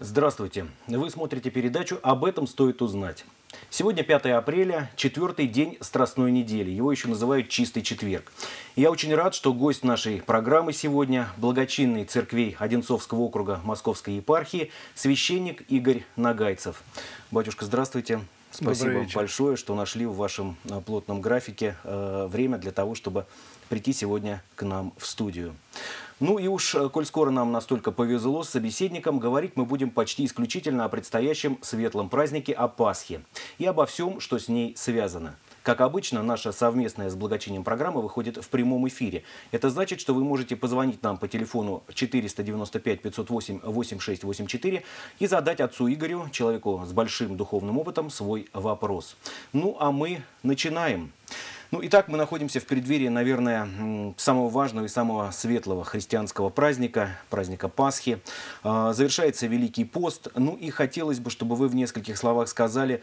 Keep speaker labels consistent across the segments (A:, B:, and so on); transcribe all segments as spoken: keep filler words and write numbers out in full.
A: Здравствуйте! Вы смотрите передачу «Об этом стоит узнать». Сегодня пятое апреля, четвертый день Страстной недели. Его еще называют Чистый четверг. И я очень рад, что гость нашей программы сегодня – благочинный церквей Одинцовского округа Московской епархии, священник Игорь Нагайцев. Батюшка, здравствуйте! Спасибо большое, что нашли в вашем плотном графике э, время для того, чтобы прийти сегодня к нам в студию. Ну и уж, коль скоро нам настолько повезло с собеседником, говорить мы будем почти исключительно о предстоящем светлом празднике, о Пасхе и обо всем, что с ней связано. Как обычно, наша совместная с благочинием программа выходит в прямом эфире. Это значит, что вы можете позвонить нам по телефону четыреста девяносто пять пятьсот восемь восемьдесят шесть восемьдесят четыре и задать отцу Игорю, человеку с большим духовным опытом, свой вопрос. Ну а мы начинаем. Ну, итак, мы находимся в преддверии, наверное, самого важного и самого светлого христианского праздника, праздника Пасхи. Завершается Великий пост. Ну и хотелось бы, чтобы вы в нескольких словах сказали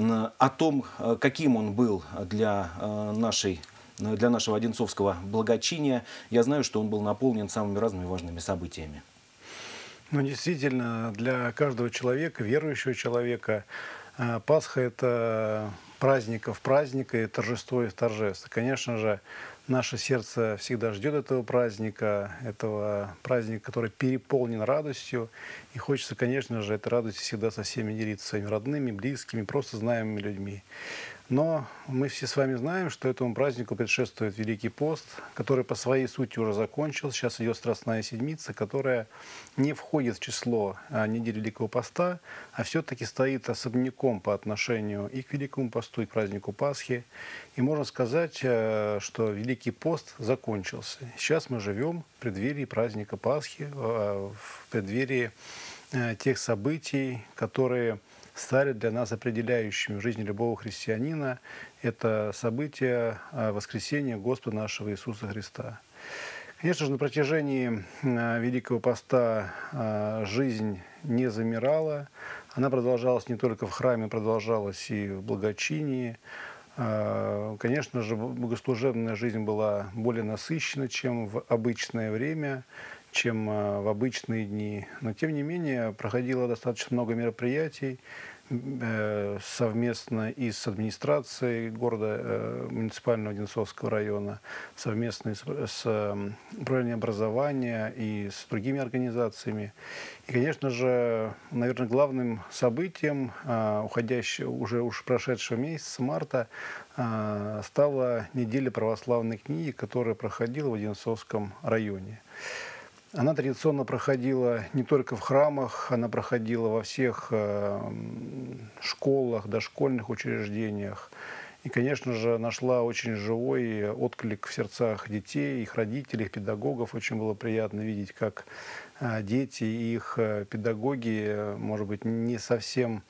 A: о том, каким он был для нашей, для нашего одинцовского благочиния. Я знаю, что он был наполнен самыми разными важными событиями.
B: Ну, действительно, для каждого человека, верующего человека, Пасха – это праздников праздника и торжество из торжеств. Конечно же, наше сердце всегда ждет этого праздника, этого праздника, который переполнен радостью. И хочется, конечно же, этой радостью всегда со всеми делиться, своими родными, близкими, просто знаемыми людьми. Но мы все с вами знаем, что этому празднику предшествует Великий пост, который по своей сути уже закончился. Сейчас идет Страстная седмица, которая не входит в число недели Великого поста, а все-таки стоит особняком по отношению и к Великому посту, и к празднику Пасхи. И можно сказать, что Великий пост закончился. Сейчас мы живем в преддверии праздника Пасхи, в преддверии тех событий, которые стали для нас определяющими в жизни любого христианина. Это событие воскресения Господа нашего Иисуса Христа. Конечно же, на протяжении Великого поста жизнь не замирала. Она продолжалась не только в храме, продолжалась и в благочинии. Конечно же, богослужебная жизнь была более насыщена, чем в обычное время, чем в обычные дни. Но, тем не менее, проходило достаточно много мероприятий совместно и с администрацией города, муниципального Одинцовского района, совместно с управлением образования и с другими организациями. И, конечно же, наверное, главным событием уходящего, уже уж прошедшего месяца, марта, стала неделя православной книги, которая проходила в Одинцовском районе. Она традиционно проходила не только в храмах, она проходила во всех школах, дошкольных учреждениях. И, конечно же, нашла очень живой отклик в сердцах детей, их родителей, их педагогов. Очень было приятно видеть, как дети и их педагоги, может быть, не совсем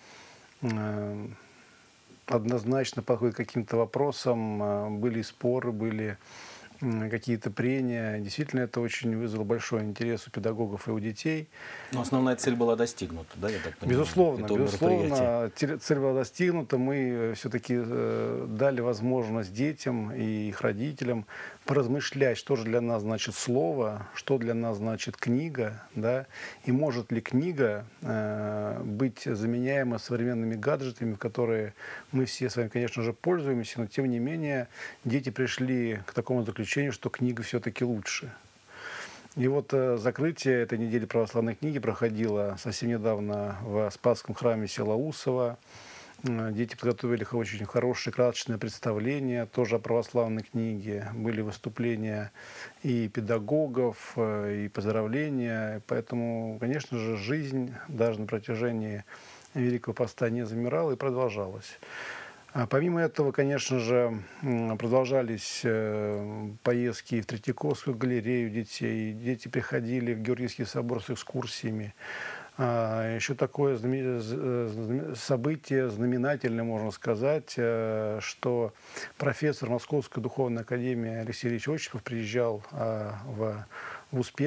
B: однозначно подходят к каким-то вопросам. Были споры, были какие-то прения. Действительно, это очень вызвало большой интерес у педагогов и у детей.
A: Но основная цель была достигнута, да, я так понимаю?
B: Безусловно, безусловно, цель была достигнута. Мы все-таки дали возможность детям и их родителям поразмышлять, что же для нас значит слово, что для нас значит книга, да, и может ли книга э, быть заменяема современными гаджетами, в которые мы все с вами, конечно же, пользуемся, но тем не менее дети пришли к такому заключению, что книга все-таки лучше. И вот э, закрытие этой недели православной книги проходило совсем недавно в Спасском храме села Усово. Дети подготовили очень хорошее, красочное представление, тоже о православной книге. Были выступления и педагогов, и поздравления. Поэтому, конечно же, жизнь даже на протяжении Великого поста не замирала и продолжалась. Помимо этого, конечно же, продолжались поездки в Третьяковскую галерею детей. Дети приходили в Георгиевский собор с экскурсиями. Еще такое событие знаменательное, можно сказать, что профессор Московской духовной академии Алексей Ильич Очепов приезжал в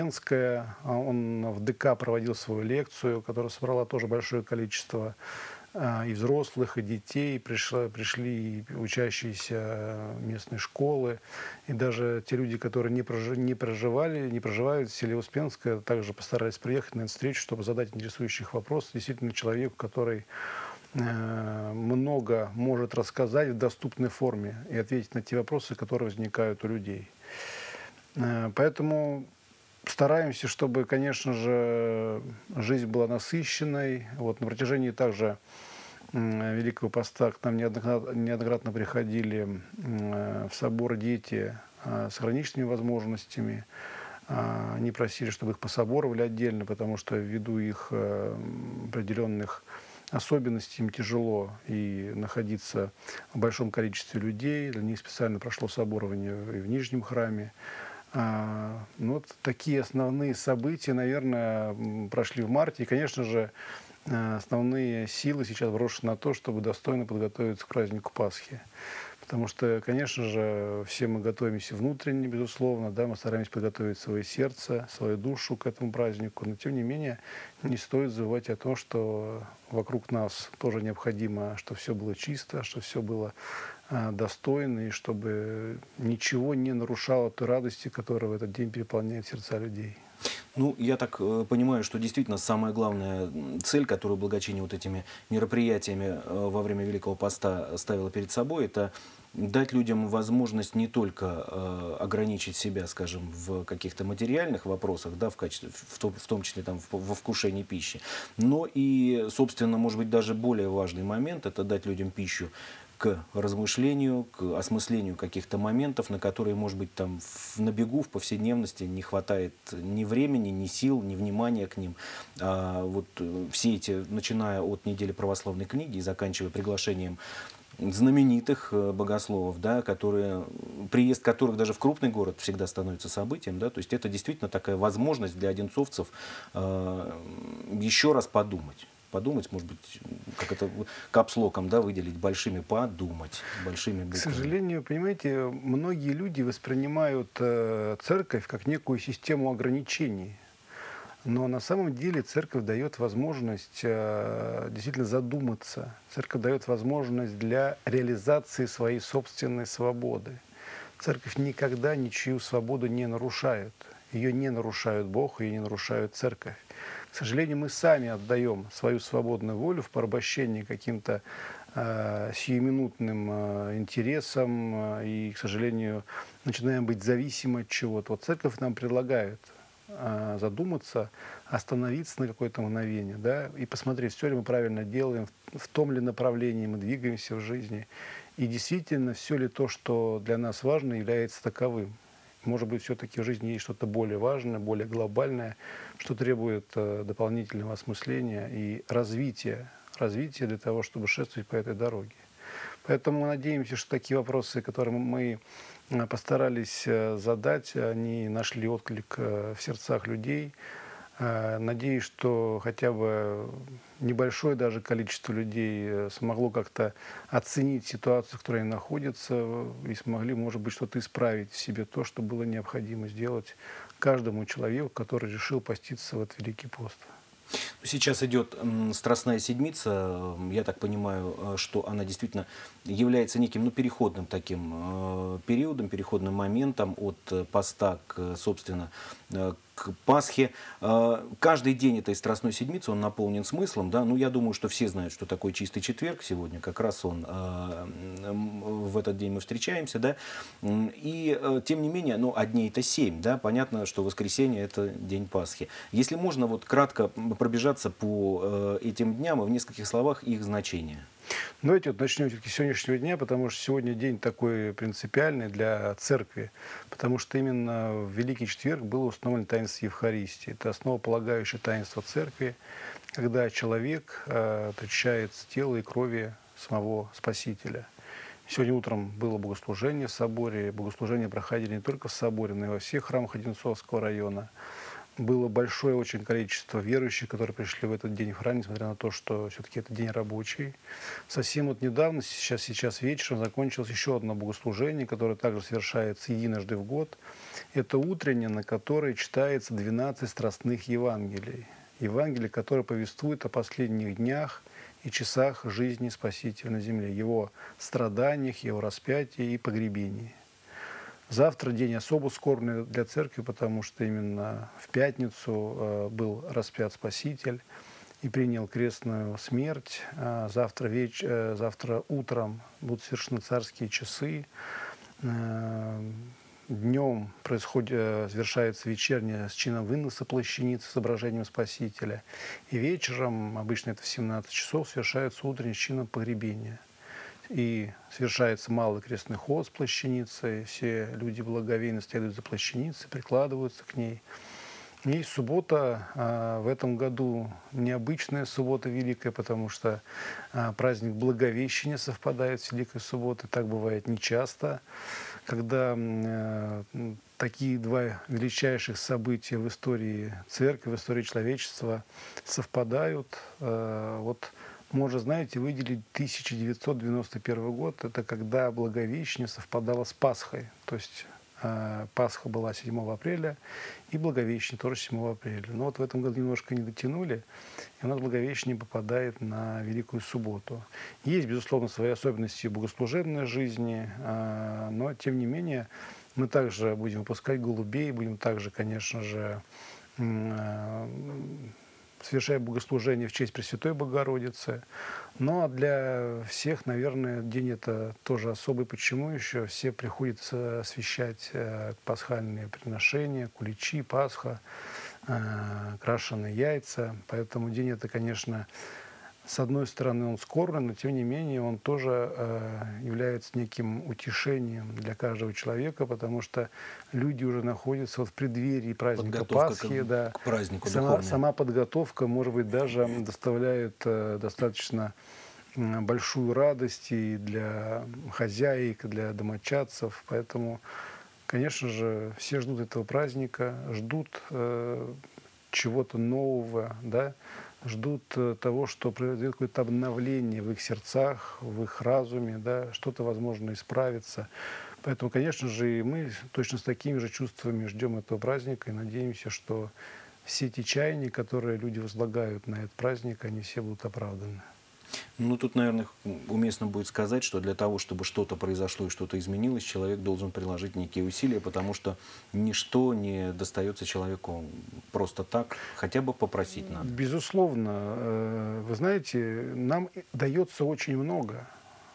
B: Успенское. Он в ДК проводил свою лекцию, которая собрала тоже большое количество и взрослых, и детей, пришли, пришли и учащиеся местной школы, и даже те люди, которые не, прожи, не проживали, не проживают в селе Успенское, также постарались приехать на эту встречу, чтобы задать интересующих вопросов действительно человеку, который э, много может рассказать в доступной форме и ответить на те вопросы, которые возникают у людей. Э, поэтому стараемся, чтобы, конечно же, жизнь была насыщенной. Вот, на протяжении также Великого Поста к нам неоднократно, неоднократно приходили в собор дети с ограниченными возможностями. Они просили, чтобы их пособоровали отдельно, потому что ввиду их определенных особенностей им тяжело и находиться в большом количестве людей. Для них специально прошло соборование и в Нижнем храме. Ну, вот такие основные события, наверное, прошли в марте. И, конечно же, основные силы сейчас брошены на то, чтобы достойно подготовиться к празднику Пасхи. Потому что, конечно же, все мы готовимся внутренне, безусловно, да, мы стараемся подготовить свое сердце, свою душу к этому празднику. Но, тем не менее, не стоит забывать о том, что вокруг нас тоже необходимо, чтобы все было чисто, чтобы все было а, достойно, и чтобы ничего не нарушало той радости, которая в этот день переполняет сердца людей.
A: Ну, я так э, понимаю, что действительно самая главная цель, которую благочиние вот этими мероприятиями э, во время Великого Поста ставила перед собой, это дать людям возможность не только э, ограничить себя, скажем, в каких-то материальных вопросах, да, в, качестве, в, том, в том числе там, в, во вкушении пищи, но и, собственно, может быть, даже более важный момент – это дать людям пищу к размышлению, к осмыслению каких-то моментов, на которые, может быть, там в, на бегу, в повседневности не хватает ни времени, ни сил, ни внимания к ним. А вот все эти, начиная от недели православной книги и заканчивая приглашением знаменитых богословов, да, которые, приезд которых даже в крупный город всегда становится событием, да, то есть это действительно такая возможность для одинцовцев э, еще раз подумать. Подумать, может быть, как это капслоком, да, выделить, большими подумать, большими буквами.
B: К сожалению, понимаете, многие люди воспринимают э, церковь как некую систему ограничений. Но на самом деле церковь дает возможность э, действительно задуматься. Церковь дает возможность для реализации своей собственной свободы. Церковь никогда ничью свободу не нарушает. Ее не нарушает Бог, ее не нарушает церковь. К сожалению, мы сами отдаем свою свободную волю в порабощении каким-то э, сиюминутным э, интересам э, и, к сожалению, начинаем быть зависимы от чего-то. Вот церковь нам предлагает э, задуматься, остановиться на какое-то мгновение, да, и посмотреть, все ли мы правильно делаем, в, в том ли направлении мы двигаемся в жизни, и действительно, все ли то, что для нас важно, является таковым. Может быть, все-таки в жизни есть что-то более важное, более глобальное, что требует э, дополнительного осмысления и развития, развития для того, чтобы шествовать по этой дороге. Поэтому мы надеемся, что такие вопросы, которые мы постарались э, задать, они нашли отклик э, в сердцах людей. Э, надеюсь, что хотя бы небольшое даже количество людей смогло как-то оценить ситуацию, в которой они находятся, и смогли, может быть, что-то исправить в себе, то, что было необходимо сделать каждому человеку, который решил поститься в этот Великий пост.
A: Сейчас идет Страстная Седмица. Я так понимаю, что она действительно является неким, ну, переходным таким э, периодом, переходным моментом от поста к, собственно, э, к Пасхе. Э, каждый день этой Страстной Седмицы, он наполнен смыслом. Да? Ну, я думаю, что все знают, что такое Чистый четверг. Сегодня как раз он, э, в этот день мы встречаемся. Да? И, э, тем не менее, ну, а дней это семь. Да? Понятно, что воскресенье – это день Пасхи. Если можно, вот кратко пробежаться по э, этим дням и в нескольких словах их значения.
B: Давайте вот начнем все-таки с сегодняшнего дня, потому что сегодня день такой принципиальный для церкви, потому что именно в Великий Четверг было установлено таинство Евхаристии. Это основополагающее таинство церкви, когда человек э, причащается тела и крови самого Спасителя. Сегодня утром было богослужение в соборе. Богослужения проходили не только в соборе, но и во всех храмах Одинцовского района. Было большое очень количество верующих, которые пришли в этот день в храм, несмотря на то, что все-таки это день рабочий. Совсем вот недавно, сейчас, сейчас вечером, закончилось еще одно богослужение, которое также совершается единожды в год. Это утреннее, на которое читается двенадцать страстных Евангелий. Евангелий, которые повествуют о последних днях и часах жизни Спасителя на земле, Его страданиях, Его распятии и погребении. Завтра день особо скорбный для церкви, потому что именно в пятницу был распят Спаситель и принял крестную смерть. Завтра, веч... Завтра утром будут совершены царские часы. Днем происходит, завершается вечерняя с чином выноса плащаницы с изображением Спасителя. И вечером, обычно это в семнадцать часов, совершается утренний с чином погребения. И совершается малый крестный ход с плащаницей. Все люди благоговейно следуют за плащаницей, прикладываются к ней. И суббота а, в этом году необычная суббота великая, потому что а, праздник Благовещения совпадает с Великой субботой. Так бывает нечасто, когда а, такие два величайших события в истории церкви, в истории человечества совпадают. А, вот можно, знаете, выделить тысяча девятьсот девяносто первый год, это когда Благовещение совпадало с Пасхой, то есть Пасха была седьмого апреля, и Благовещение тоже седьмого апреля. Но вот в этом году немножко не дотянули, и у нас Благовещение попадает на Великую субботу. Есть, безусловно, свои особенности богослужебной жизни, но, тем не менее, мы также будем выпускать голубей, будем также, конечно же, совершая богослужение в честь Пресвятой Богородицы. Но для всех, наверное, день это тоже особый. Почему еще? Все приходят освящать пасхальные приношения, куличи, Пасха, крашеные яйца. Поэтому день это, конечно, с одной стороны, он скорбный, но тем не менее он тоже э, является неким утешением для каждого человека, потому что люди уже находятся вот в преддверии праздника Пасхи.
A: К,
B: да.
A: к празднику
B: сама, сама подготовка, может быть, даже доставляет э, достаточно э, большую радость и для хозяек, и для домочадцев. Поэтому, конечно же, все ждут этого праздника, ждут э, чего-то нового, да, ждут того, что произойдет какое-то обновление в их сердцах, в их разуме, да, что-то, возможно, исправится. Поэтому, конечно же, и мы точно с такими же чувствами ждем этого праздника и надеемся, что все те чаяния, которые люди возлагают на этот праздник, они все будут оправданы.
A: Ну, тут, наверное, уместно будет сказать, что для того, чтобы что-то произошло и что-то изменилось, человек должен приложить некие усилия, потому что ничто не достается человеку просто так, хотя бы попросить надо.
B: Безусловно. Вы знаете, нам дается очень много,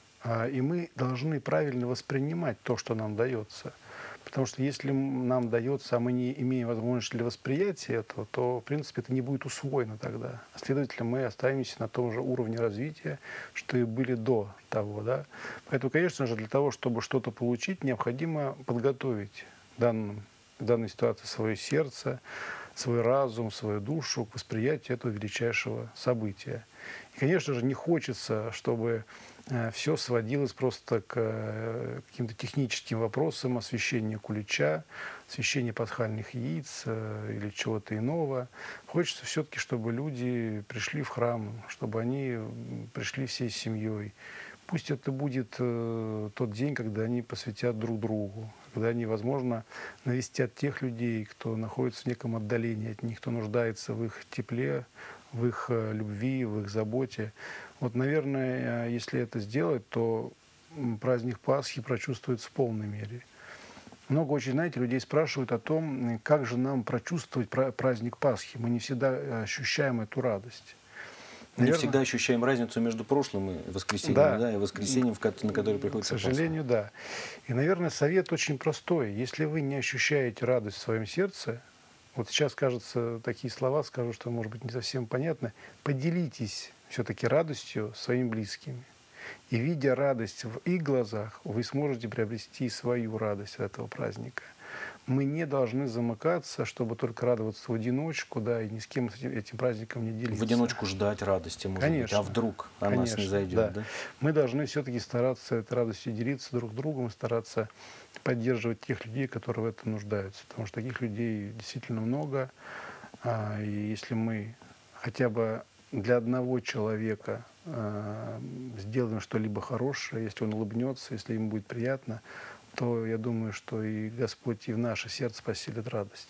B: и мы должны правильно воспринимать то, что нам дается. Потому что если нам дается, а мы не имеем возможности для восприятия этого, то, в принципе, это не будет усвоено тогда. Следовательно, мы останемся на том же уровне развития, что и были до того. Да? Поэтому, конечно же, для того, чтобы что-то получить, необходимо подготовить в, данном, в данной ситуации свое сердце, свой разум, свою душу к восприятию этого величайшего события. И, конечно же, не хочется, чтобы все сводилось просто к каким-то техническим вопросам освещения кулича, освещения пасхальных яиц или чего-то иного. Хочется все-таки, чтобы люди пришли в храм, чтобы они пришли всей семьей. Пусть это будет тот день, когда они посвятят друг другу, когда они, возможно, навестят тех людей, кто находится в неком отдалении от них, кто нуждается в их тепле, в их любви, в их заботе. Вот, наверное, если это сделать, то праздник Пасхи прочувствуется в полной мере. Много очень, знаете, людей спрашивают о том, как же нам прочувствовать праздник Пасхи. Мы не всегда ощущаем эту радость.
A: Наверное, не всегда ощущаем разницу между прошлым и воскресеньем, да, да, и воскресеньем, на которое приходится.
B: К сожалению, Пасха. Да. И, наверное, совет очень простой. Если вы не ощущаете радость в своем сердце, вот сейчас, кажется, такие слова скажу, что, может быть, не совсем понятно, поделитесь все-таки радостью своими близкими. И, видя радость в их глазах, вы сможете приобрести свою радость от этого праздника. Мы не должны замыкаться, чтобы только радоваться в одиночку, да, и ни с кем этим праздником не делиться.
A: В одиночку ждать радости, может
B: Конечно,
A: быть, а вдруг она
B: конечно,
A: нас не зайдет,
B: да.
A: да?
B: Мы должны все-таки стараться этой радостью делиться друг с другом, стараться поддерживать тех людей, которые в этом нуждаются. Потому что таких людей действительно много. И если мы хотя бы для одного человека сделаем что-либо хорошее, если он улыбнется, если ему будет приятно, то я думаю, что и Господь и в наше сердце поселит радость.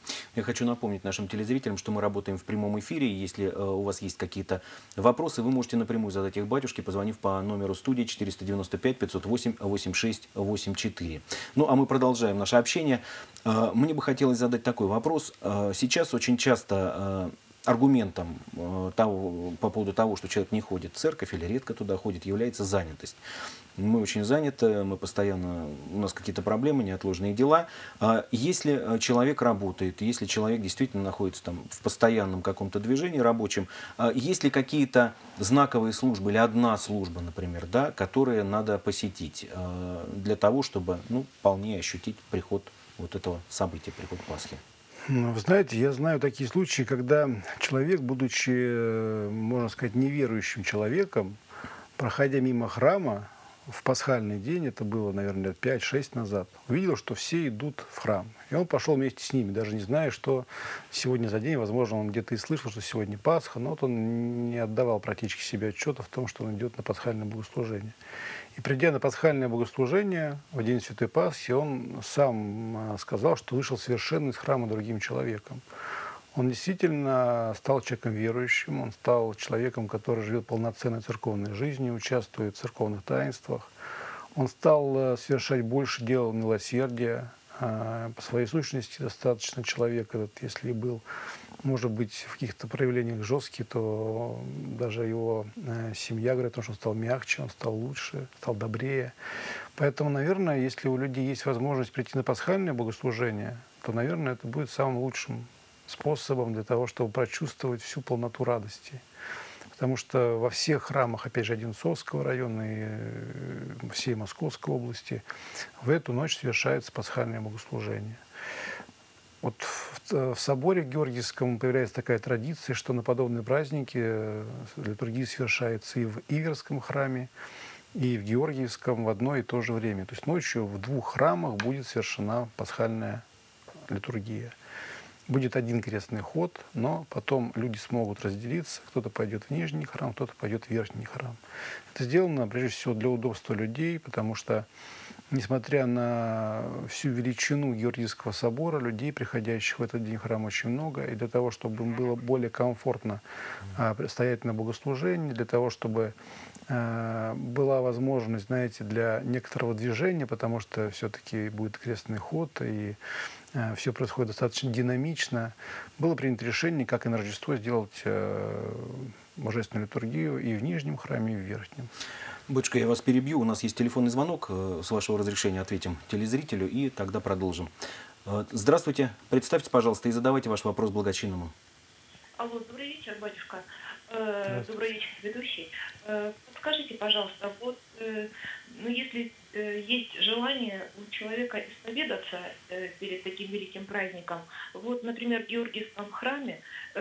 A: Я хочу напомнить нашим телезрителям, что мы работаем в прямом эфире. Если э, у вас есть какие-то вопросы, вы можете напрямую задать их батюшке, позвонив по номеру студии четыреста девяносто пять пятьсот восемь восемьдесят шесть восемьдесят четыре. Ну, а мы продолжаем наше общение. Э, мне бы хотелось задать такой вопрос. Э, сейчас очень часто... Э, аргументом э, того, по поводу того, что человек не ходит в церковь или редко туда ходит, является занятость. Мы очень заняты, мы постоянно, у нас какие-то проблемы, неотложные дела. А если человек работает, если человек действительно находится там в постоянном каком-то движении рабочем, а есть ли какие-то знаковые службы или одна служба, например, да, которые надо посетить э, для того, чтобы ну, вполне ощутить приход вот этого события, приход Пасхи?
B: Ну, вы знаете, я знаю такие случаи, когда человек, будучи, можно сказать, неверующим человеком, проходя мимо храма в пасхальный день, это было, наверное, лет пять-шесть назад, увидел, что все идут в храм. И он пошел вместе с ними, даже не зная, что сегодня за день, возможно, он где-то и слышал, что сегодня Пасха, но вот он не отдавал практически себе отчета в том, что он идет на пасхальное богослужение. И придя на пасхальное богослужение в день Святой Пасхи, он сам сказал, что вышел совершенно из храма другим человеком. Он действительно стал человеком верующим, он стал человеком, который живет полноценной церковной жизнью, участвует в церковных таинствах. Он стал совершать больше дел милосердия. По своей сущности достаточно человек этот, если и был, может быть, в каких-то проявлениях жесткий, то даже его семья говорит, что он стал мягче, он стал лучше, стал добрее. Поэтому, наверное, если у людей есть возможность прийти на пасхальное богослужение, то, наверное, это будет самым лучшим способом для того, чтобы прочувствовать всю полноту радости. Потому что во всех храмах, опять же, Одинцовского района и всей Московской области в эту ночь совершается пасхальное богослужение. Вот в, в соборе Георгиевском появляется такая традиция, что на подобные праздники литургия совершается и в Иверском храме, и в Георгиевском в одно и то же время. То есть ночью в двух храмах будет совершена пасхальная литургия. Будет один крестный ход, но потом люди смогут разделиться. Кто-то пойдет в нижний храм, кто-то пойдет в верхний храм. Это сделано, прежде всего, для удобства людей, потому что, несмотря на всю величину Георгиевского собора, людей, приходящих в этот день в храм, очень много. И для того, чтобы им было более комфортно а, стоять на богослужении, для того, чтобы а, была возможность, знаете, для некоторого движения, потому что все-таки будет крестный ход, и все происходит достаточно динамично. Было принято решение, как и на Рождество, сделать э, божественную литургию и в нижнем храме, и в верхнем.
A: Батюшка, я вас перебью. У нас есть телефонный звонок. С вашего разрешения ответим телезрителю и тогда продолжим. Здравствуйте. Представьте, пожалуйста, и задавайте ваш вопрос благочинному.
C: Алло, добрый вечер, батюшка. Добрый вечер, ведущий. Скажите, пожалуйста, вот ну, если есть желание у человека исповедаться перед таким великим праздником, вот, например, в Георгиевском храме,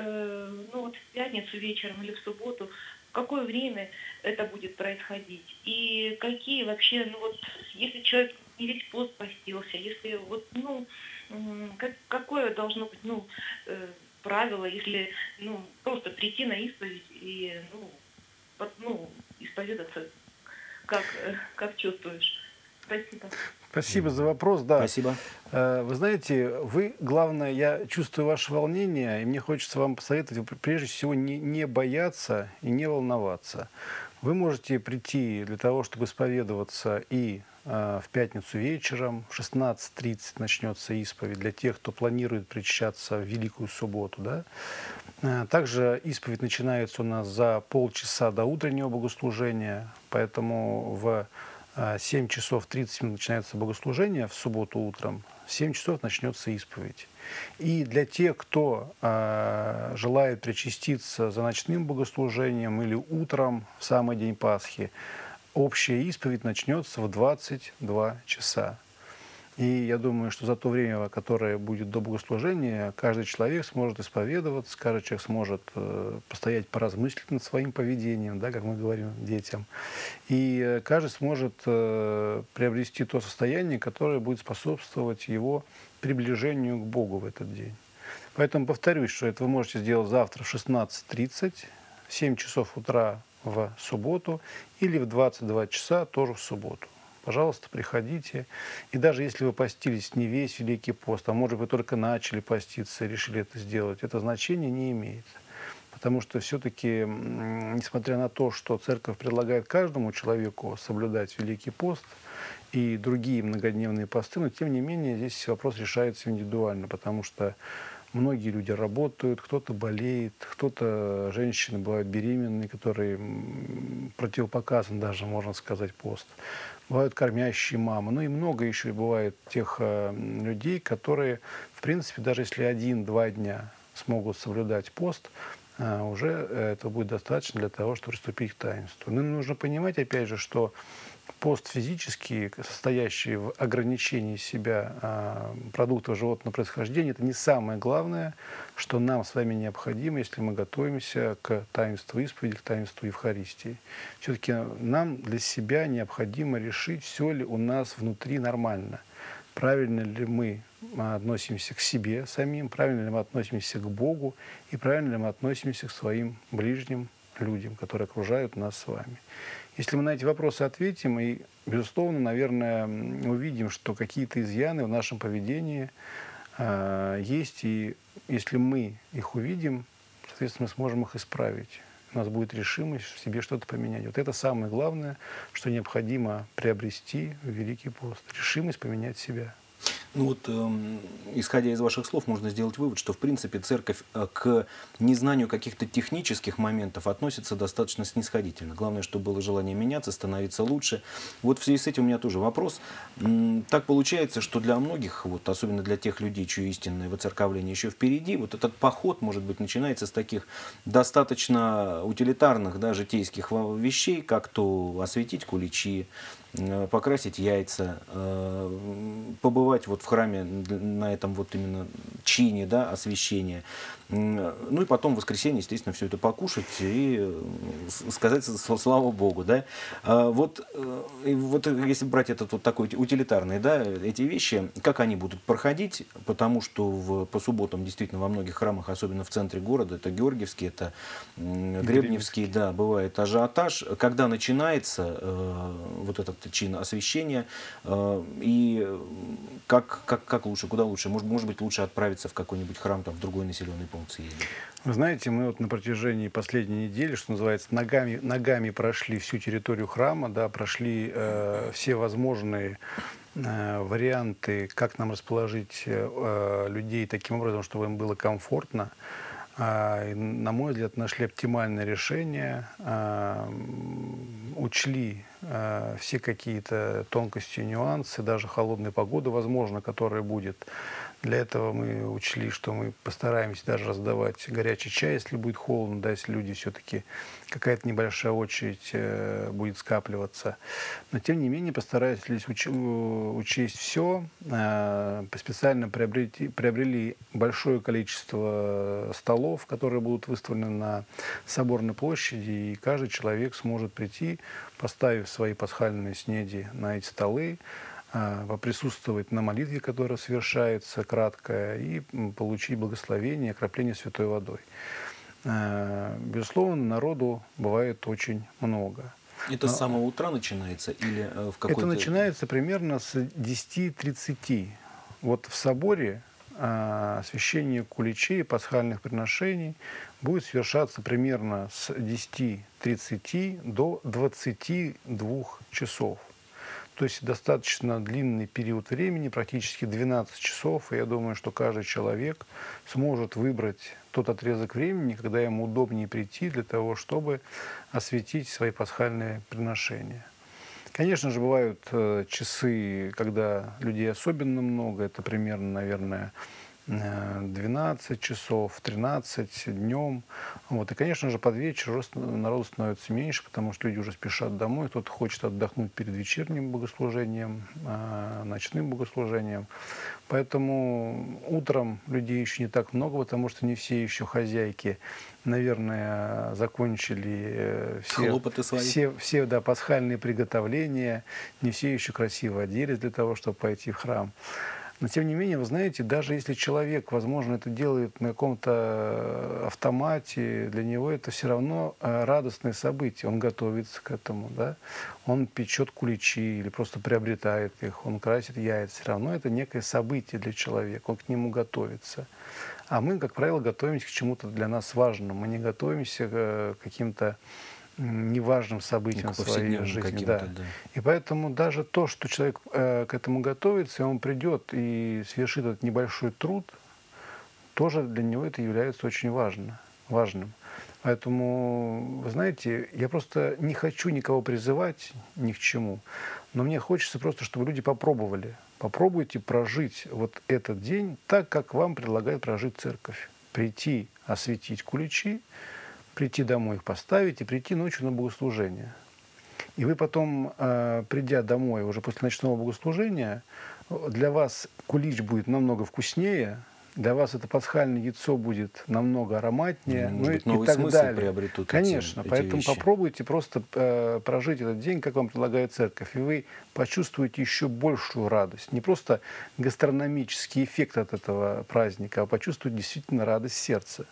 C: ну вот в пятницу вечером или в субботу, в какое время это будет происходить? И какие вообще, ну вот, если человек не весь пост постился, если вот, ну, как, какое должно быть, ну, правило, если, ну, просто прийти на исповедь и, ну, под, ну исповедаться, как, как чувствуешь? Спасибо.
B: Спасибо за вопрос. Да.
A: Спасибо.
B: Вы знаете, вы, главное, я чувствую ваше волнение, и мне хочется вам посоветовать, прежде всего, не, не бояться и не волноваться. Вы можете прийти для того, чтобы исповедоваться и э, в пятницу вечером, в шестнадцать тридцать начнется исповедь для тех, кто планирует причащаться в Великую Субботу. Да? Также исповедь начинается у нас за полчаса до утреннего богослужения, поэтому в семь часов тридцать минут начинается богослужение в субботу утром, в семь часов начнется исповедь. И для тех, кто э, желает причаститься за ночным богослужением или утром в самый день Пасхи, общая исповедь начнется в двадцать два часа. И я думаю, что за то время, которое будет до богослужения, каждый человек сможет исповедоваться, каждый человек сможет э, постоять, поразмыслить над своим поведением, да, как мы говорим детям. И каждый сможет э, приобрести то состояние, которое будет способствовать его приближению к Богу в этот день. Поэтому повторюсь, что это вы можете сделать завтра в шестнадцать тридцать, в семь часов утра в субботу или в двадцать два часа тоже в субботу. Пожалуйста, приходите. И даже если вы постились не весь Великий пост, а может быть, только начали поститься и решили это сделать, это значение не имеет. Потому что все-таки, несмотря на то, что Церковь предлагает каждому человеку соблюдать Великий пост и другие многодневные посты, но тем не менее здесь вопрос решается индивидуально, потому что многие люди работают, кто-то болеет, кто-то, женщины бывают беременные, которые противопоказан даже, можно сказать, пост. Бывают кормящие мамы, ну и много еще бывает тех э, людей, которые, в принципе, даже если один-два дня смогут соблюдать пост, э, уже это будет достаточно для того, чтобы приступить к таинству. Но нужно понимать, опять же, что пост физический, состоящий в ограничении себя э, продуктов животного происхождения, это не самое главное, что нам с вами необходимо, если мы готовимся к таинству исповеди, к таинству Евхаристии. Все-таки нам для себя необходимо решить, все ли у нас внутри нормально. Правильно ли мы относимся к себе самим, правильно ли мы относимся к Богу и правильно ли мы относимся к своим ближним людям, которые окружают нас с вами. Если мы на эти вопросы ответим, и, безусловно, наверное, увидим, что какие-то изъяны в нашем поведении э, есть, и если мы их увидим, соответственно, мы сможем их исправить. У нас будет решимость в себе что-то поменять. Вот это самое главное, что необходимо приобрести в Великий пост. Решимость поменять себя.
A: Ну вот, э, исходя из ваших слов, можно сделать вывод, что, в принципе, церковь к незнанию каких-то технических моментов относится достаточно снисходительно. Главное, чтобы было желание меняться, становиться лучше. Вот в связи с этим у меня тоже вопрос. Так получается, что для многих, вот, особенно для тех людей, чье истинное воцерковление еще впереди, вот этот поход, может быть, начинается с таких достаточно утилитарных, да, житейских вещей, как то осветить куличи, покрасить яйца, побывать вот в храме на этом вот именно чине, да, освящения. Ну и потом в воскресенье, естественно, все это покушать и сказать слава Богу. Да. Вот, вот если брать этот вот такой утилитарный, да, эти вещи, как они будут проходить, потому что в, по субботам действительно во многих храмах, особенно в центре города, это Георгиевский, это Гребневский, да, бывает ажиотаж. Когда начинается э, вот этот чин освящения, э, и как, как, как лучше, куда лучше? Может, может быть, лучше отправиться в какой-нибудь храм, там, в другой населенный пункт съездить?
B: Вы знаете, мы вот на протяжении последней недели, что называется, ногами, ногами прошли всю территорию храма, да, прошли э, все возможные э, варианты, как нам расположить э, людей таким образом, чтобы им было комфортно. И, на мой взгляд, нашли оптимальное решение, учли все какие-то тонкости, нюансы, даже холодной погоды, возможно, которая будет. Для этого мы учли, что мы постараемся даже раздавать горячий чай, если будет холодно, да, если люди все-таки, какая-то небольшая очередь э, будет скапливаться. Но, тем не менее, постарались уч учесть все. Э, специально приобрели, приобрели большое количество столов, которые будут выставлены на Соборной площади, и каждый человек сможет прийти, поставив свои пасхальные снеди на эти столы, поприсутствовать на молитве, которая совершается краткая, и получить благословение, окропление святой водой. Безусловно, народу бывает очень много.
A: Это Но... с самого утра начинается или в какой-то...
B: Это начинается примерно с десяти тридцати. Вот в соборе освящение куличей, пасхальных приношений будет совершаться примерно с десяти тридцати до двадцати двух часов. То есть достаточно длинный период времени, практически двенадцать часов, и я думаю, что каждый человек сможет выбрать тот отрезок времени, когда ему удобнее прийти для того, чтобы осветить свои пасхальные приношения. Конечно же, бывают э, часы, когда людей особенно много, это примерно, наверное, двенадцать часов, тринадцать днем. Вот. И, конечно же, под вечер народу становится меньше, потому что люди уже спешат домой, кто-то хочет отдохнуть перед вечерним богослужением, ночным богослужением. Поэтому утром людей еще не так много, потому что не все еще хозяйки, наверное, закончили все, все, все да, пасхальные приготовления, не все еще красиво оделись для того, чтобы пойти в храм. Но тем не менее, вы знаете, даже если человек, возможно, это делает на каком-то автомате, для него это все равно радостное событие. Он готовится к этому, да? Он печет куличи или просто приобретает их, он красит яйца. Все равно это некое событие для человека, он к нему готовится. А мы, как правило, готовимся к чему-то для нас важному. Мы не готовимся к каким-то неважным событиям в своей жизни. Да. Да. И поэтому даже то, что человек э, к этому готовится, и он придет и совершит этот небольшой труд, тоже для него это является очень важно, важным. Поэтому, вы знаете, я просто не хочу никого призывать ни к чему, но мне хочется просто, чтобы люди попробовали. Попробуйте прожить вот этот день так, как вам предлагает прожить церковь. Прийти, осветить куличи, прийти домой их поставить и прийти ночью на богослужение. И вы потом, придя домой уже после ночного богослужения, для вас кулич будет намного вкуснее, для вас это пасхальное яйцо будет намного ароматнее,
A: ну,
B: ну,
A: быть,
B: и,
A: новый
B: и так
A: смысл
B: далее.
A: Приобретут
B: Конечно,
A: эти,
B: поэтому
A: эти
B: попробуйте просто э, прожить этот день, как вам предлагает церковь, и вы почувствуете еще большую радость. Не просто гастрономический эффект от этого праздника, а почувствуете действительно радость сердца.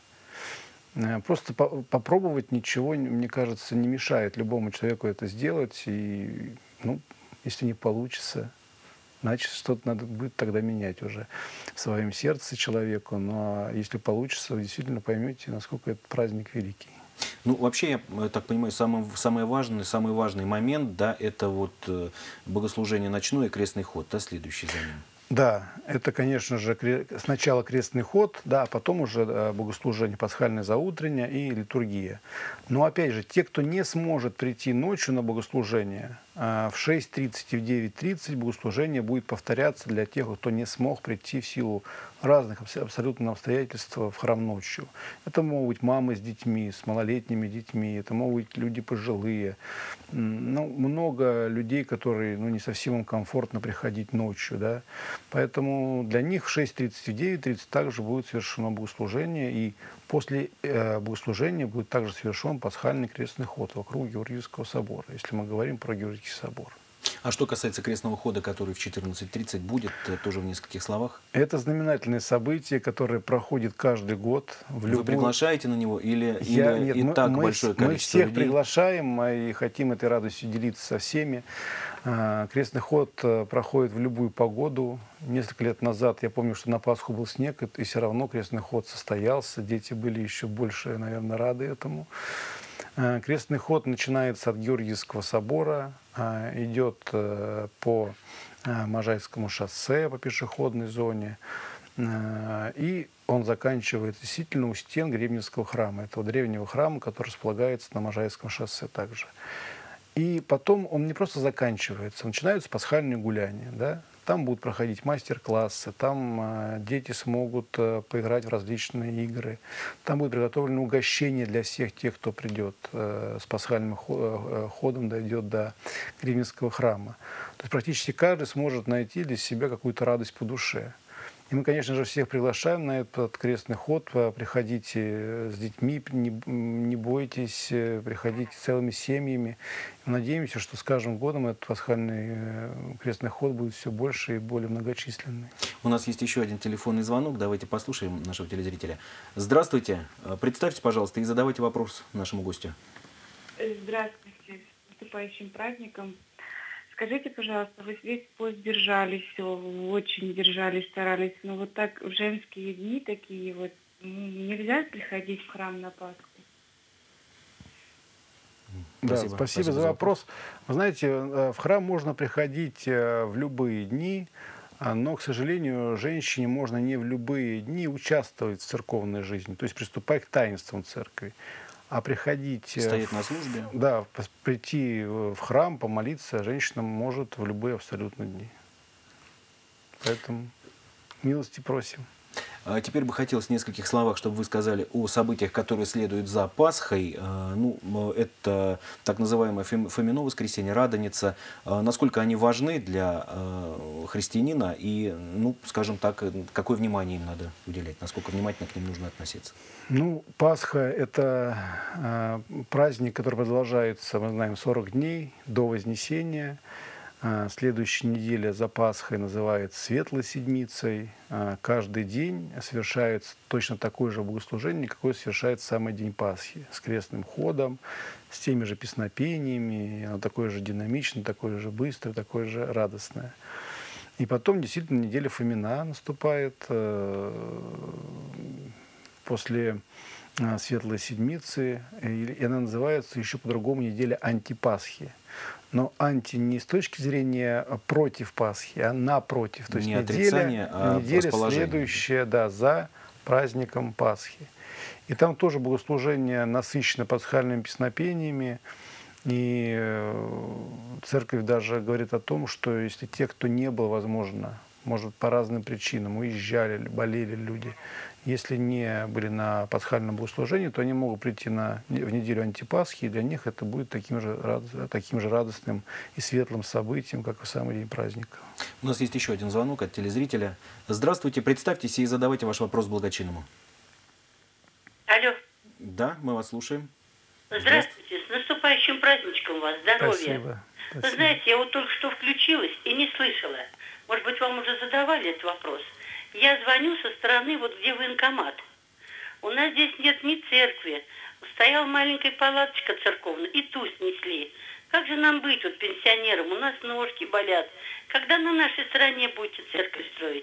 B: Просто по попробовать ничего, мне кажется, не мешает любому человеку это сделать. И, ну, если не получится, значит, что-то надо будет тогда менять уже в своем сердце человеку. Но если получится, вы действительно поймете, насколько этот праздник великий.
A: Ну, вообще, я так понимаю, самый, самый важный, самый важный момент, да, это вот богослужение ночное и крестный ход, да, следующий за ним.
B: Да, это, конечно же, сначала крестный ход, да, а потом уже богослужение пасхальное заутреннее и литургия. Но, опять же, те, кто не сможет прийти ночью на богослужение, в шесть тридцать и в девять тридцать богослужение будет повторяться для тех, кто не смог прийти в силу разных абсолютно обстоятельств в храм ночью. Это могут быть мамы с детьми, с малолетними детьми, это могут быть люди пожилые. Ну, много людей, которые, ну, не совсем им комфортно приходить ночью, да. Поэтому для них в шесть тридцать и в девять тридцать также будет совершено богослужение, и после э, богослужения будет также совершен пасхальный крестный ход вокруг Георгиевского собора, если мы говорим про Георгиевский собор.
A: А что касается крестного хода, который в четырнадцать тридцать будет, тоже в нескольких словах?
B: Это знаменательное событие, которое проходит каждый год. В
A: Вы
B: любую...
A: приглашаете на него или,
B: Я,
A: или
B: нет,
A: и
B: мы,
A: так
B: мы,
A: большое
B: мы
A: количество
B: всех
A: людей?
B: приглашаем и хотим этой радостью делиться со всеми. Крестный ход проходит в любую погоду. Несколько лет назад, я помню, что на Пасху был снег, и все равно крестный ход состоялся. Дети были еще больше, наверное, рады этому. Крестный ход начинается от Георгиевского собора, идет по Можайскому шоссе, по пешеходной зоне, и он заканчивается действительно у стен Гребневского храма, этого древнего храма, который располагается на Можайском шоссе также. И потом он не просто заканчивается, начинаются пасхальные гуляния, да? Там будут проходить мастер-классы, там э, дети смогут э, поиграть в различные игры, там будет приготовлено угощение для всех тех, кто придет э, с пасхальным ходом, дойдет до Гребневского храма. То есть практически каждый сможет найти для себя какую-то радость по душе. И мы, конечно же, всех приглашаем на этот крестный ход. Приходите с детьми, не, не бойтесь, приходите целыми семьями. Мы надеемся, что с каждым годом этот пасхальный крестный ход будет все больше и более многочисленный.
A: У нас есть еще один телефонный звонок. Давайте послушаем нашего телезрителя. Здравствуйте. Представьте, пожалуйста, и задавайте вопрос нашему гостю.
D: Здравствуйте. С наступающим праздником. Скажите, пожалуйста, вы весь пост держались, все, очень держались, старались, но вот так в женские дни такие вот, нельзя приходить в храм на Пасху?
B: Да,
A: спасибо,
B: спасибо,
A: спасибо
B: за вопрос. Вы знаете, в храм можно приходить в любые дни, но, к сожалению, женщине можно не в любые дни участвовать в церковной жизни, то есть приступать к таинствам церкви. А приходить...
A: Стоять на службе?
B: Да, прийти в храм, помолиться женщина может в любые абсолютно дни. Поэтому милости просим.
A: А теперь бы хотелось в нескольких словах, чтобы вы сказали о событиях, которые следуют за Пасхой. Ну, это так называемое Фомино воскресенье, Радоница. Насколько они важны для христианина и, ну, скажем так, какое внимание им надо уделять, насколько внимательно к ним нужно относиться?
B: Ну, Пасха – это праздник, который продолжается, мы знаем, сорок дней до Вознесения. А, Следующая неделя за Пасхой называется Светлой Седмицей. А, Каждый день совершается точно такое же богослужение, какое совершается самый день Пасхи, с крестным ходом, с теми же песнопениями, оно такое же динамичное, такое же быстрое, такое же радостное. И потом действительно неделя Фомина наступает э, после э, Светлой Седмицы, и и она называется еще по-другому неделя антипасхи. Но анти не с точки зрения против Пасхи, а напротив. То есть
A: Не
B: неделя,
A: отрицание, а
B: неделя
A: расположение.
B: следующая, да, за праздником Пасхи. И там тоже богослужение насыщено пасхальными песнопениями. И э, церковь даже говорит о том, что если те, кто не был, возможно, может, по разным причинам, уезжали, болели люди, если не были на пасхальном богослужении, то они могут прийти на, в неделю антипасхи, и для них это будет таким же, рад- таким же радостным и светлым событием, как и в самый день праздника.
A: У нас есть еще один звонок от телезрителя. Здравствуйте, представьтесь и задавайте ваш вопрос благочинному.
E: Алло.
A: Да, мы вас слушаем.
E: Здравствуйте. С наступающим праздничком вас. Здоровья.
B: Спасибо.
E: Вы
B: Спасибо.
E: знаете, я вот только что включилась и не слышала. Может быть, вам уже задавали этот вопрос. Я звоню со стороны, вот где военкомат. У нас здесь нет ни церкви. Стояла маленькая палаточка церковная, и ту снесли. Как же нам быть, вот пенсионерам? У нас ножки болят. Когда на нашей стороне будете церковь строить?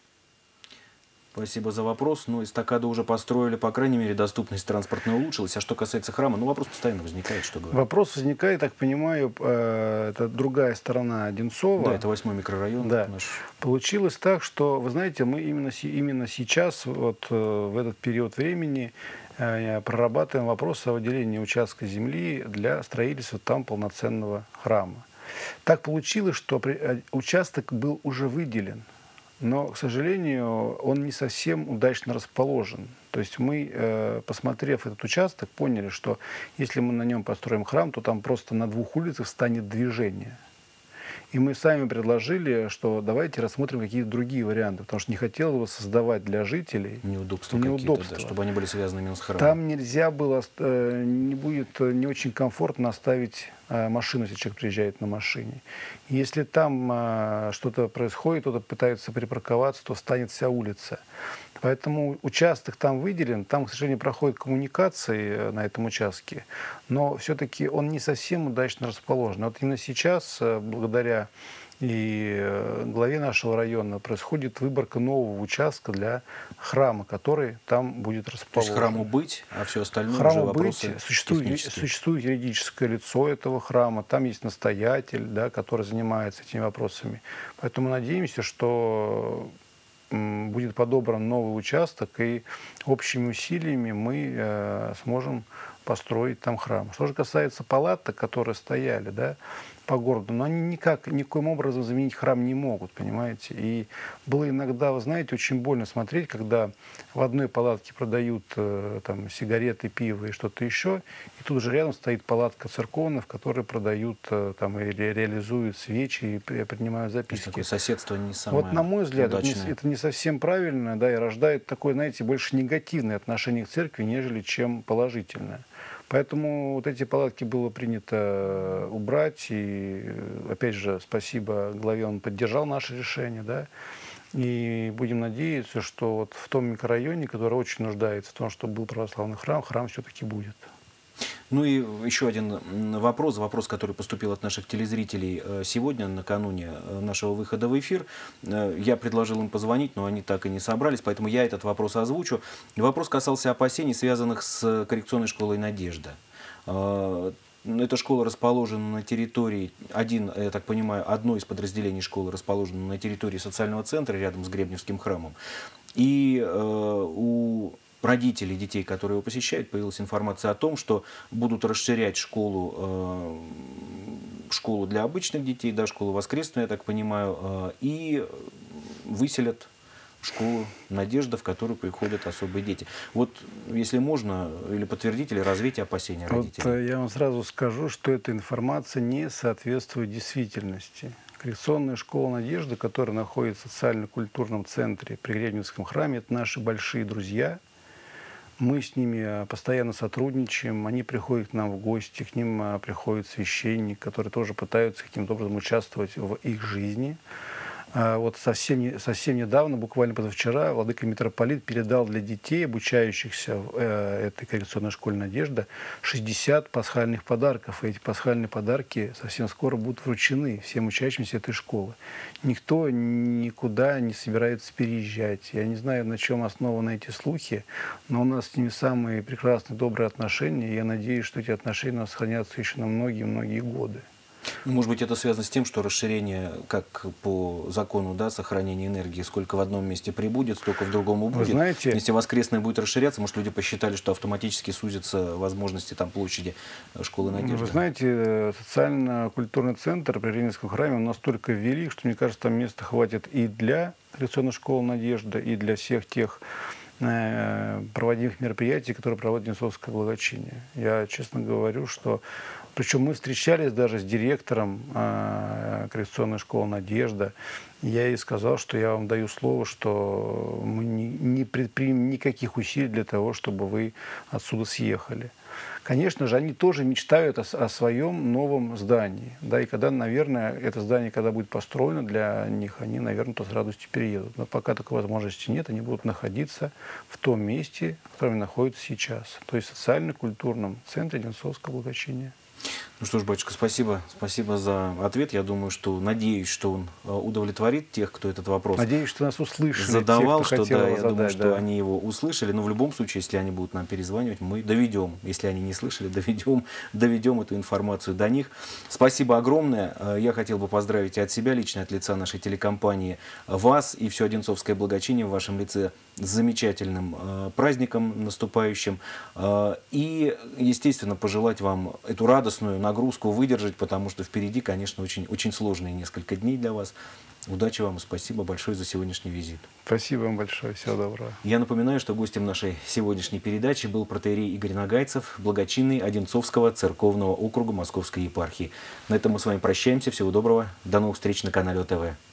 A: Спасибо за вопрос. Ну, эстакаду уже построили, по крайней мере, доступность транспортная улучшилась. А что касается храма, ну, вопрос постоянно возникает, что говорить.
B: Вопрос возникает, так понимаю, э, это другая сторона Одинцова.
A: Да, это восьмой микрорайон.
B: Да.
A: Наш.
B: Получилось так, что, вы знаете, мы именно, си- именно сейчас, вот э, в этот период времени, э, прорабатываем вопрос о выделении участка земли для строительства там полноценного храма. Так получилось, что при- э, участок был уже выделен, но, к сожалению, он не совсем удачно расположен. То есть мы, э, посмотрев этот участок, поняли, что если мы на нем построим храм, то там просто на двух улицах станет движение. И мы сами предложили, что давайте рассмотрим какие-то другие варианты, потому что не хотел его создавать для жителей
A: Неудобства,
B: неудобства.
A: какие-то, да, чтобы они были связаны именно с храмом.
B: Там нельзя было, э, не будет э, не очень комфортно оставить э, машину, если человек приезжает на машине. Если там э, что-то происходит, кто-то пытается припарковаться, то станет вся улица. Поэтому участок там выделен, там, к сожалению, проходят коммуникации э, на этом участке, но все-таки он не совсем удачно расположен. Вот именно сейчас, э, благодаря и э, главе нашего района, происходит выборка нового участка для храма, который там будет
A: То есть
B: расположен.
A: храму быть, а все остальное уже
B: Храму
A: вопросы
B: быть, существует,
A: технические.
B: существует юридическое лицо этого храма, там есть настоятель, да, который занимается этими вопросами. Поэтому надеемся, что м, будет подобран новый участок, и общими усилиями мы э, сможем построить там храм. Что же касается палаток, которые стояли, да, по городу, но они никак, никоим образом заменить храм не могут, понимаете. И было иногда, вы знаете, очень больно смотреть, когда в одной палатке продают э, там, сигареты, пиво и что-то еще, и тут же рядом стоит палатка церковная, в которой продают э, там, и ре- реализуют свечи и при- принимают
A: То есть
B: записки.
A: такое соседство не самое
B: Вот, на мой взгляд, это не,
A: удачное.
B: это не совсем правильно, да, и рождает такое, знаете, больше негативное отношение к церкви, нежели чем положительное. Поэтому вот эти палатки было принято убрать, и, опять же, спасибо главе, он поддержал наше решение, да, и будем надеяться, что вот в том микрорайоне, который очень нуждается в том, чтобы был православный храм, храм все-таки будет.
A: Ну и еще один м, вопрос, вопрос, который поступил от наших телезрителей э, сегодня, накануне э, нашего выхода в эфир. Э, Я предложил им позвонить, но они так и не собрались, поэтому я этот вопрос озвучу. Вопрос касался опасений, связанных с коррекционной школой «Надежда». Э, Эта школа расположена на территории, один, я так понимаю, одно из подразделений школы расположено на территории социального центра рядом с Гребневским храмом. И э, у родителей детей, которые его посещают, появилась информация о том, что будут расширять школу, э, школу для обычных детей, да, школу воскресную, я так понимаю, э, и выселят школу «Надежда», в которую приходят особые дети. Вот, если можно, или подтвердить, или развить опасения родителей.
B: Вот э, я вам сразу скажу, что эта информация не соответствует действительности. Коррекционная школа «Надежда», которая находится в социально-культурном центре при Гребневском храме, это наши большие друзья. Мы с ними постоянно сотрудничаем, они приходят к нам в гости, к ним приходит священник, который тоже пытаются каким-то образом участвовать в их жизни. Вот совсем, совсем недавно, буквально позавчера, владыка митрополит передал для детей, обучающихся в э, этой коррекционной школе «Надежда», шестьдесят пасхальных подарков. И эти пасхальные подарки совсем скоро будут вручены всем учащимся этой школы. Никто никуда не собирается переезжать. Я не знаю, на чем основаны эти слухи, но у нас с ними самые прекрасные, добрые отношения. И я надеюсь, что эти отношения у нас сохранятся еще на многие-многие годы.
A: Может быть, это связано с тем, что расширение, как по закону, да, сохранения энергии, сколько в одном месте прибудет, столько в другом убудет.
B: Вы знаете,
A: если воскресное будет расширяться, может, люди посчитали, что автоматически сузятся возможности там площади школы «Надежда».
B: Вы знаете, социально-культурный центр при Ленинском храме он настолько велик, что, мне кажется, там места хватит и для коррекционной школы «Надежда», и для всех тех проводимых мероприятий, которые проводит Одинцовское благочиние. Я честно говорю, что... Причем мы встречались даже с директором э, коррекционной школы «Надежда». Я ей сказал, что я вам даю слово, что мы не, не предпримем никаких усилий для того, чтобы вы отсюда съехали. Конечно же, они тоже мечтают о, о своем новом здании. Да, и когда, наверное, это здание, когда будет построено для них, они, наверное, то с радостью переедут. Но пока такой возможности нет, они будут находиться в том месте, в котором они находятся сейчас. То есть в социально-культурном центре Одинцовского благочиния.
A: Ну что ж, батюшка, спасибо. Спасибо за ответ. Я думаю, что, надеюсь, что он удовлетворит тех, кто этот вопрос
B: надеюсь, что нас услышали,
A: задавал,
B: те, кто
A: что да, я
B: задать,
A: думаю,
B: да.
A: что они его услышали. Но в любом случае, если они будут нам перезванивать, мы доведем. Если они не слышали, доведем, доведем эту информацию до них. Спасибо огромное. Я хотел бы поздравить и от себя, лично от лица нашей телекомпании, вас и все Одинцовское благочиние в вашем лице с замечательным э, праздником наступающим. Э, и, естественно, пожелать вам эту радостную нагрузку выдержать, потому что впереди, конечно, очень, очень сложные несколько дней для вас. Удачи вам и спасибо большое за сегодняшний визит.
B: Спасибо вам большое. Всего доброго.
A: Я напоминаю, что гостем нашей сегодняшней передачи был протоиерей Игорь Нагайцев, благочинный Одинцовского церковного округа Московской епархии. На этом мы с вами прощаемся. Всего доброго. До новых встреч на канале ОТВ.